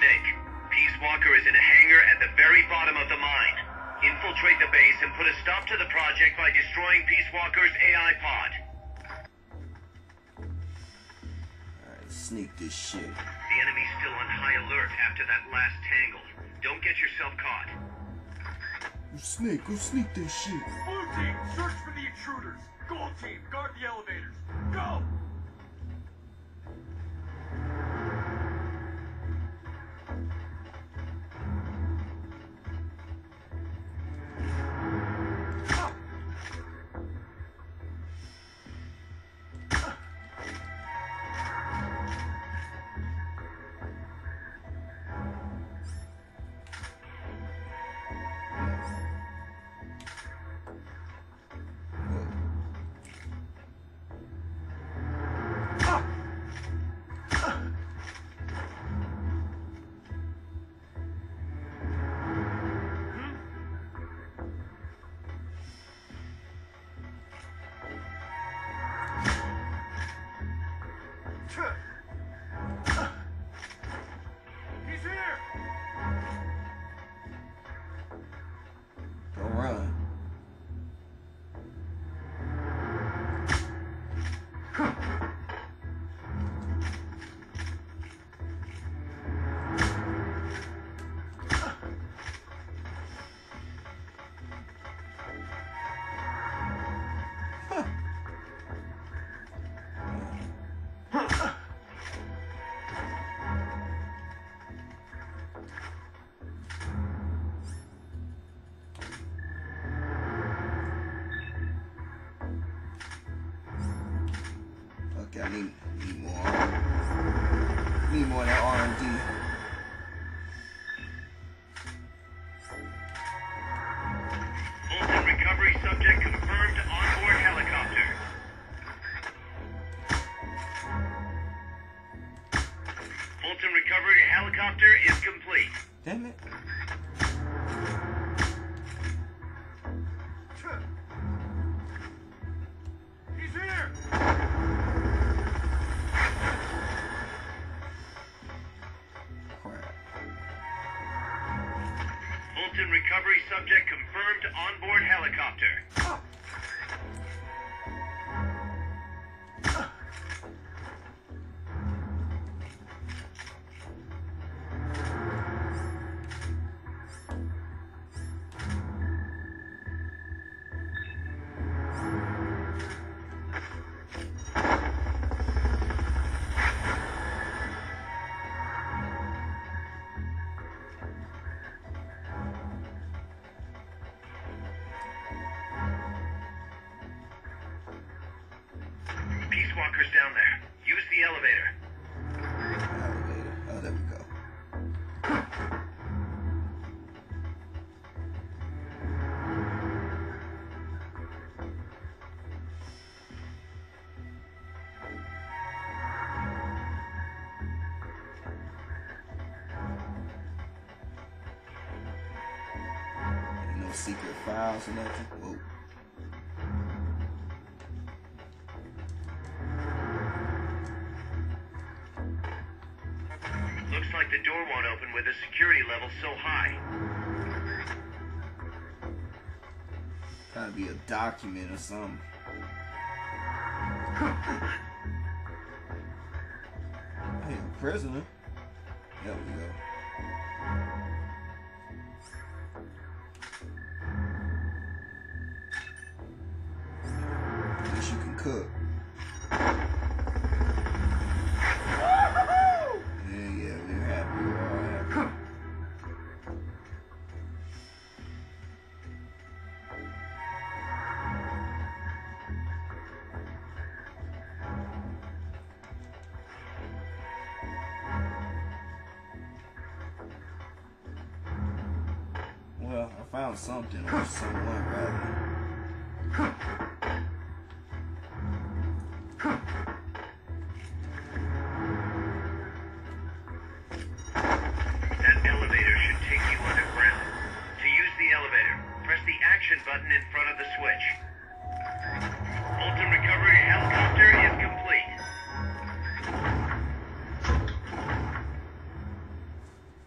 Snake. Peace Walker is in a hangar at the very bottom of the mine. Infiltrate the base and put a stop to the project by destroying Peace Walker's AI pod. Alright, sneak this shit. The enemy's still on high alert after that last tangle. Don't get yourself caught. Snake, go sneak this shit. Blue team, search for the intruders. Gold team, guard the elevators. Go! He's here! Don't run. Okay, I need more. Need more of that R&D. Fulton recovery subject confirmed onboard helicopter. Fulton recovery helicopter is complete. Damn it. He's here! Crap. Fulton recovery subject confirmed onboard helicopter. Peace Walker's down there. Use the elevator. Elevator. Oh, there we go. Ain't no secret files or nothing. Whoa. Looks like the door won't open with the security level so high. Gotta be a document or something. Hey, a prisoner. There we go. At least you can cook. Yeah, we're happy. We're all happy. Well, I found something or someone rather. That elevator should take you underground. To use the elevator, press the action button in front of the switch. Fulton recovery helicopter is complete.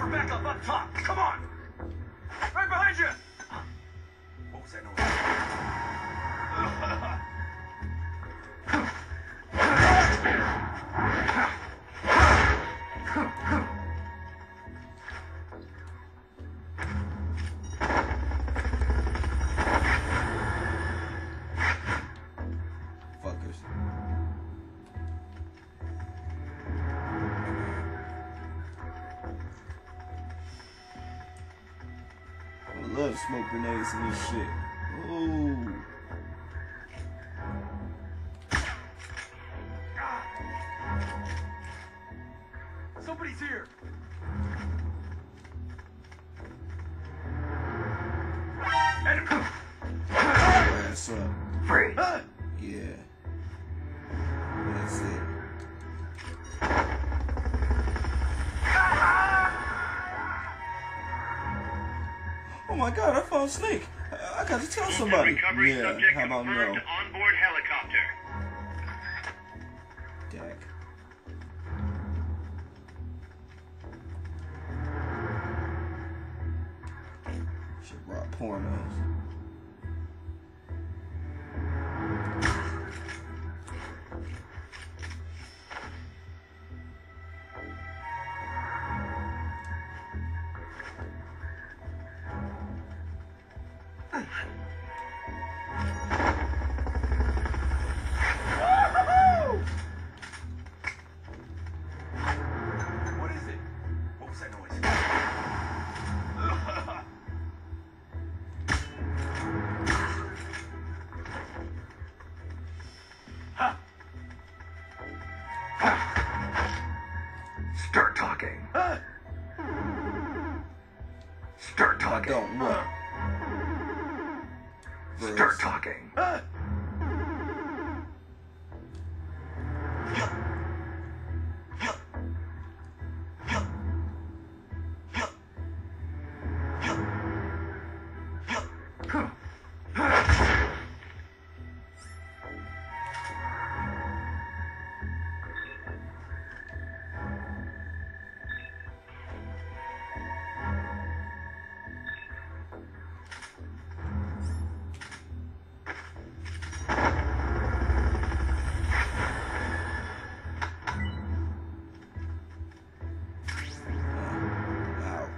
for backup up top. Come on. Right behind you. What was that noise? Fuckers. I love smoke grenades and this shit. Ooh. Somebody's here. Ass up. Free. Yeah. That's it. Oh my god, I found Snake. I got to tell somebody. Recovery Yeah, subject how about confirmed no? onboard helicopter. Dak. Should brought pornos. What is it? What was that noise? Start talking. Start I talking. don't what? Start talking. Out.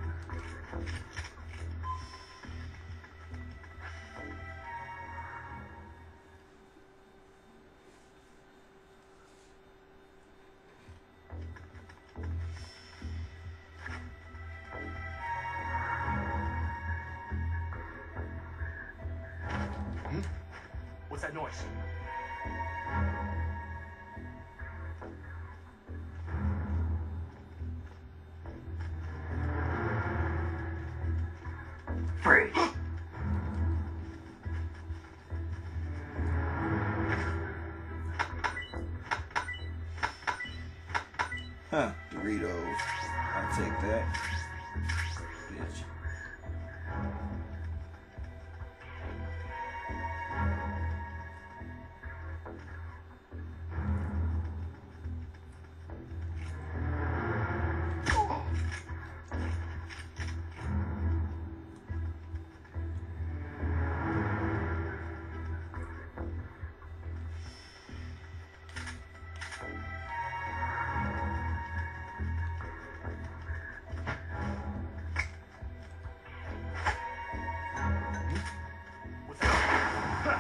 What's that noise? Free. Huh, Doritos. I'll take that. Bitch. What's that?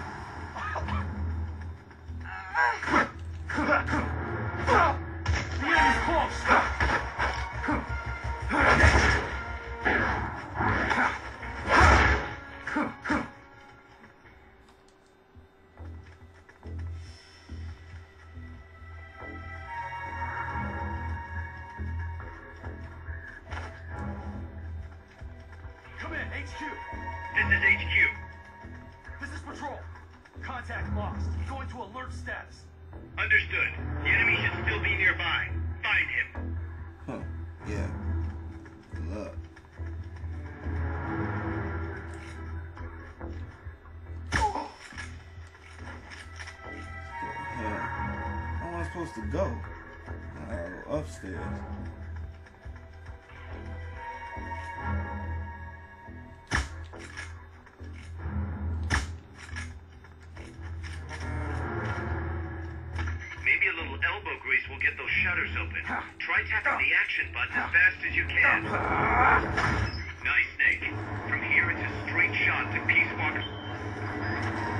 The enemy's close. Come in, HQ. This is HQ. This is patrol. Contact lost. Going to alert status. Understood. The enemy should still be nearby. Find him. Huh. Yeah. Good luck. Yeah. How am I supposed to go? I'll go upstairs. will get those shutters open. Try tapping the action button as fast as you can. Nice, Snake. From here, it's a straight shot to Peace Walker.